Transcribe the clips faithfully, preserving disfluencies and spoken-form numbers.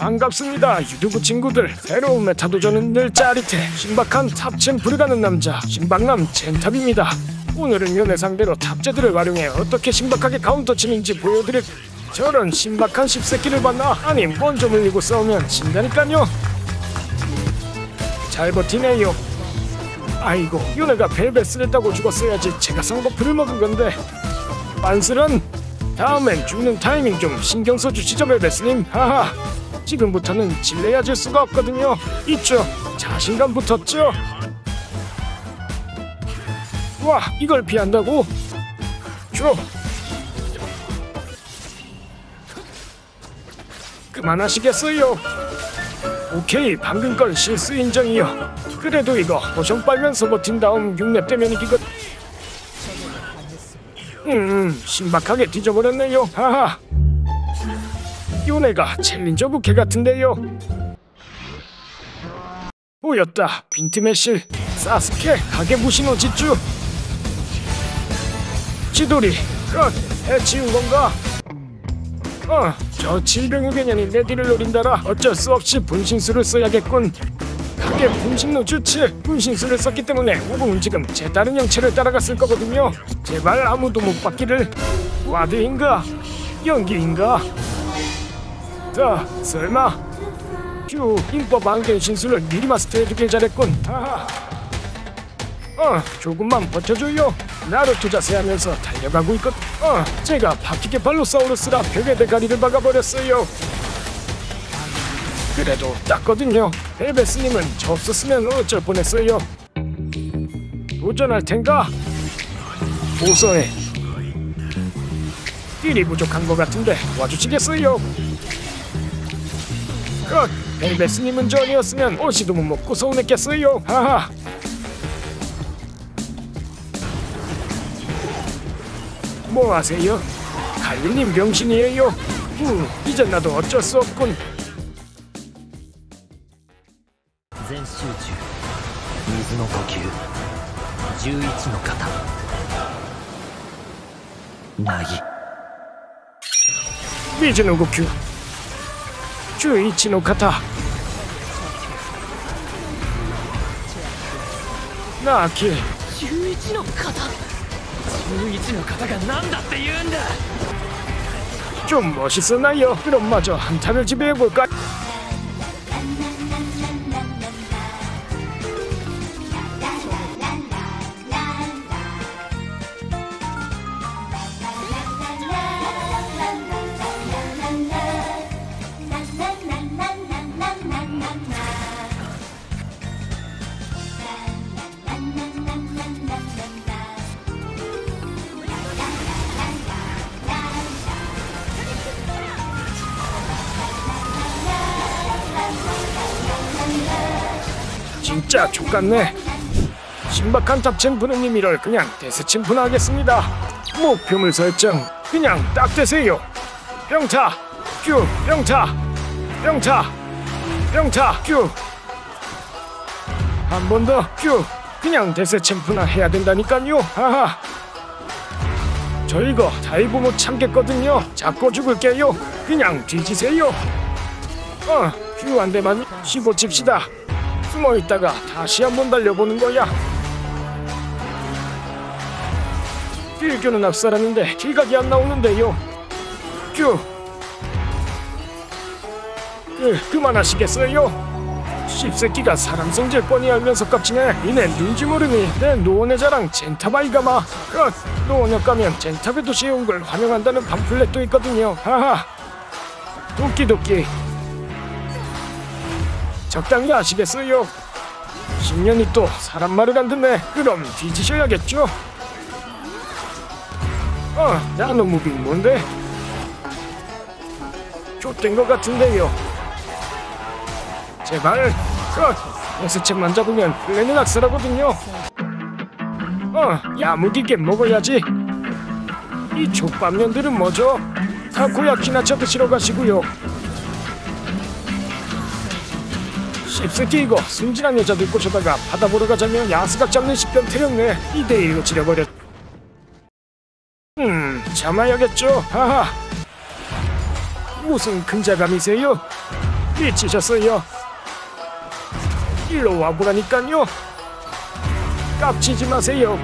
반갑습니다 유튜브 친구들. 새로운 메타 도전은 늘 짜릿해. 신박한 탑챔 불가는 남자 신박남 젠탑입니다. 오늘은 연애 상대로 탑제들을 활용해 어떻게 신박하게 카운터 치는지 보여드릴. 저런 신박한 씹새끼를 봤나? 아니 먼저 물리고 싸우면 진다니깐요. 잘 버티네요. 아이고 요네가 벨벳을 했다고 죽었어야지. 제가 쌍꺼풀을 먹은 건데. 빤스런 다음엔 죽는 타이밍 좀 신경 써주시죠 벨벳님. 하하 지금부터는 질려야 질 수가 없거든요. 있죠? 자신감 붙었죠? 와 이걸 피한다고? 줘. 그만하시겠어요? 오케이 방금 건 실수 인정이요. 그래도 이거 포션 빨면서 버틴 다음 육 렙 되면 이기거. 음 신박하게 뒤져버렸네요. 하하 요네가 챌린저 부캐 같은데요. 보였다 빈틈의실 사스케 가게부시노 지쭈. 지돌이 컷 해치운 건가? 어, 저 질병의 개념이 내 뒤를 노린다라 어쩔 수 없이 분신술을 써야겠군. 가게 분신노 주치 분신술을 썼기 때문에 우궁은 지금 제 다른 형체를 따라갔을 거거든요. 제발 아무도 못 받기를. 와드인가? 연기인가? 자, 설마 휴 인법 안경 신술을 미리 마스터해두길 잘했군. 하하. 어, 조금만 버텨줘요. 나루토 자세하면서 달려가고 있거든. 어, 제가 바퀴게 발로사우루스라 벽에 대가리를 박아버렸어요. 그래도 땄거든요. 벨벳스님은 저 없었으면 어쩔 뻔했어요. 도전할 텐가? 보서해. 딜이 부족한 것 같은데 와주시겠어요? 컷! 벨벳스님은 전이었으면 어시도 못 먹고 서운했겠어요. 하하. 뭐 하세요? 칼리님 병신이에요. 후, 이제 나도 어쩔 수 없군. 미즈노 고큐 주이치노 카타 나키 주이치노 카타 주이치노 카타가 난다って 言うんだ. 좀 멋있었나요? 그럼 마저 한타를 지배해볼까? 진짜 족같네. 신박한 탑챔프는 이미를 그냥 데스챔프나 하겠습니다. 목표물 설정 그냥 딱 되세요. 병타 큐 병타 병타 병타 큐. 한 번 더 큐. 그냥 데스챔프나 해야 된다니깐요. 하하. 저 이거 다이브 못 참겠거든요. 잡고 죽을게요. 그냥 뒤지세요. 어 큐 한 대만 씹어 칩시다. 숨어있다가 다시 한번 달려보는 거야. 딜교는 앞서라는데 딜각이 안 나오는데요. 큐. 그, 그만하시겠어요? 씹새끼가 사람 성질 뻔히 알면서 깝치네. 이내 눈지 모르니 내 노원의 자랑 젠탑아이가마. 컷. 노원역 가면 젠탑의 도시에 온 걸 환영한다는 팜플렛도 있거든요. 하하. 도끼도끼. 적당히 아시겠어요? 십 년이 또 사람 말을 안 듣네. 그럼 뒤지셔야겠죠? 어, 나노 무빙 뭔데? 좆된 것 같은데요. 제발 컷! 에스챔만 잡으면 플랜은 악셀하거든요. 어, 야무지게 먹어야지. 이 족밥년들은 뭐죠? 타코야키나 쳐드시러 가시고요. 씹새끼 이거 순진한 여자들 꼬셔다가 바다 보러 가자면 야스각 잡는 십변태였네. 이 대 일로 지려버렸. 음 참아야겠죠. 하하. 무슨 근자감이세요? 미치셨어요. 일로 와보라니깐요. 깝치지 마세요.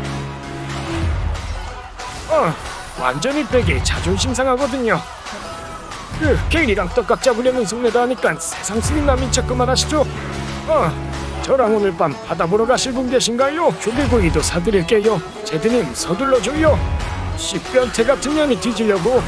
어, 완전히 빼기 자존심 상하거든요. 그 케일이랑 떡각 잡으려는 속내다 하니까 세상 스님 남인 척 그만하시죠. 어, 저랑 오늘 밤 바다 보러 가실 분 계신가요? 조개구이도 사드릴게요. 제드님 서둘러줘요. 씨변태 같은 년이 뒤지려고.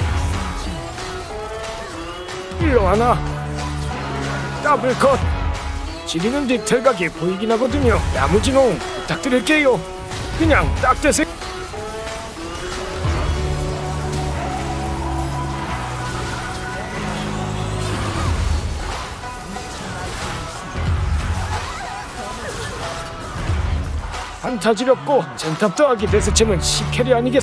일로 와나. 더블컷. 지리는 디테일각이 보이긴 하거든요. 야무지농 부탁드릴게요. 그냥 딱 대세요. 판타지럽고 젠탑 더하기 대세챔은 시캐리 아니겠...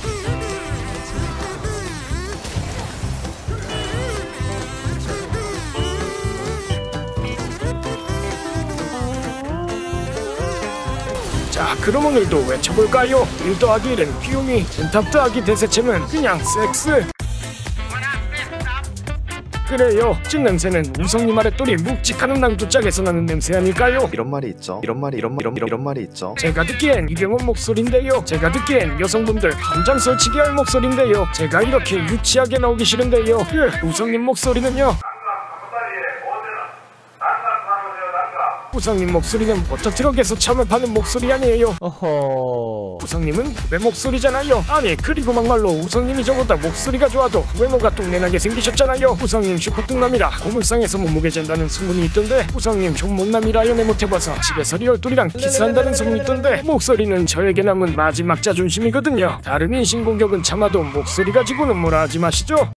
자, 그럼 오늘도 외쳐볼까요? 일 더하기 일은 귀요미, 젠탑 더하기 대세챔은 그냥 섹스. 그래요. 찐 냄새는 우성님 아랫돌이 묵직한 낭두짝에서 나는 냄새 아닐까요? 이런 말이 있죠. 이런 말이 이런 이런 이런, 이런 말이 있죠. 제가 듣기엔 이병헌 목소리인데요. 제가 듣기엔 여성분들 감장 설치게 할 목소리인데요. 제가 이렇게 유치하게 나오기 싫은데요. 그 우성님 목소리는요. 우성님 목소리는 모터트럭에서 참을 파는 목소리 아니에요. 어허... 우성님은 후배 목소리잖아요. 아니 그리고 막말로 우성님이 저보다 목소리가 좋아도 외모가 똥내나게 생기셨잖아요. 우성님 슈퍼뚱남이라 고물상에서 몸무게 잰다는 소문이 있던데, 우성님 좀 못남이라 연애 못해봐서 집에서 리얼돌이랑 키스한다는 소문이 있던데, 목소리는 저에게 남은 마지막 자존심이거든요. 다른 인신공격은 참아도 목소리 가지고는 뭐라 하지 마시죠.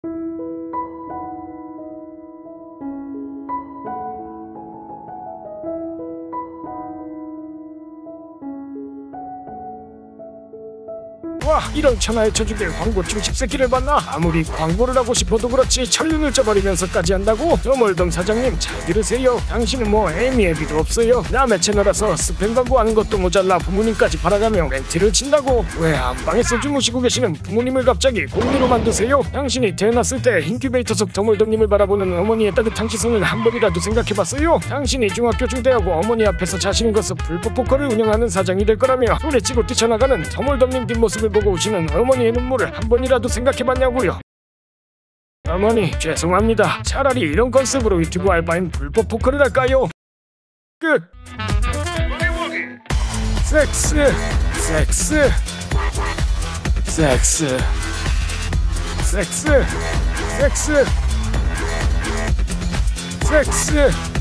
와, 이런 천하의 저주게 광고 중식 새끼를 봤나? 아무리 광고를 하고 싶어도 그렇지 천륜을 쪄버리면서까지 한다고? 더멀덩 사장님 잘 들으세요. 당신은 뭐 애미 애비도 없어요. 남의 채널에서 스팸 광고 하는 것도 모자라 부모님까지 팔아가며 렌트를 친다고? 왜 안방에서 주무시고 계시는 부모님을 갑자기 공리로 만드세요? 당신이 태어났을 때 인큐베이터 속 더멀덩님을 바라보는 어머니의 따뜻한 시선을 한 번이라도 생각해봤어요? 당신이 중학교 중대하고 어머니 앞에서 자신인 것을 불법 포커를 운영하는 사장이 될 거라며 소리치고 뛰쳐나가는 더멀덩님 뒷모습을 보고 오시는 어머니의 눈물을 한 번이라도 생각해봤냐고요. 어머니 죄송합니다. 차라리 이런 컨셉으로 유튜브 알바인 불법 포커를 할까요? 끝. 섹스 섹스 섹스 섹스 섹스 섹스